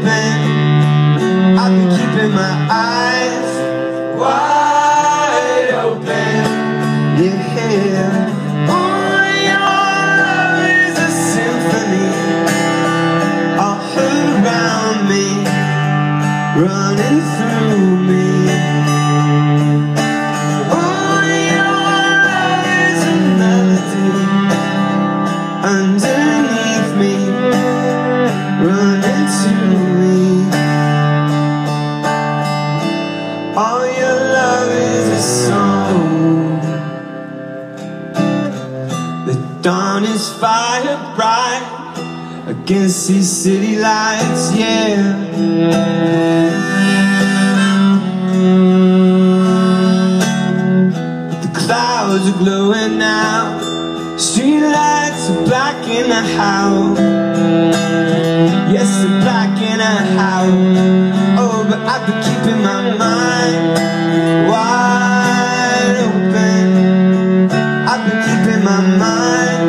open. I've been keeping my eyes wide open. Yeah. Oh, your love is a symphony all around me, running through me. Oh, your love is a melody underneath me, running to me. All your love is a song. The dawn is fire bright against these city lights, yeah. The clouds are glowing now, street lights are black in the house. Yes, they're black in a house. Oh, but I've been keeping my mind wide open. I've been keeping my mind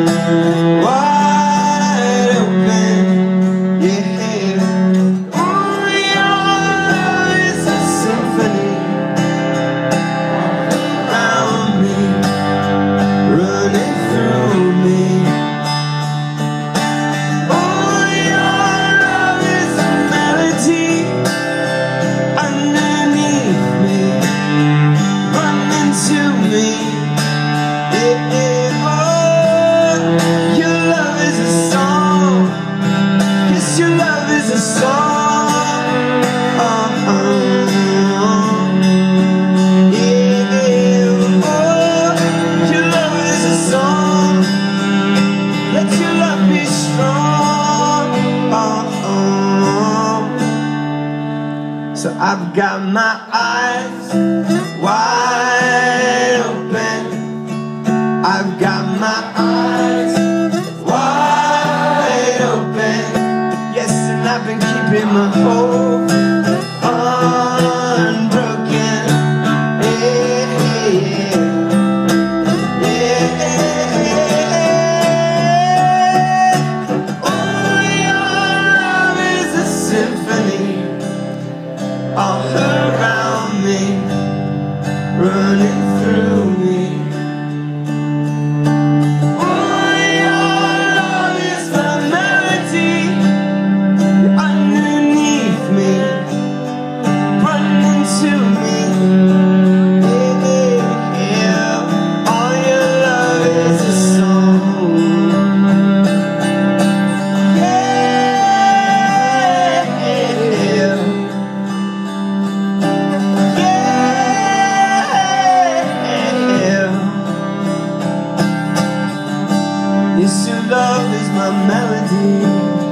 wide open. Yeah. Oh, your love is a symphony around me, running through me. Oh, your love is a melody underneath me, running to me. Yeah. Oh, your love is a song. Yes, your love is a song. Yeah. Oh, your love is a song. Let your love be strong. So I've got my eyes wide open. I've got my eyes wide open. Yes, and I've been keeping my hope unbroken. Yeah. Oh, your love is a symphony all around me, running through me. Oh, your love is the melody underneath me, running to me. Yeah. All your love is a song. Yes, your love is my melody.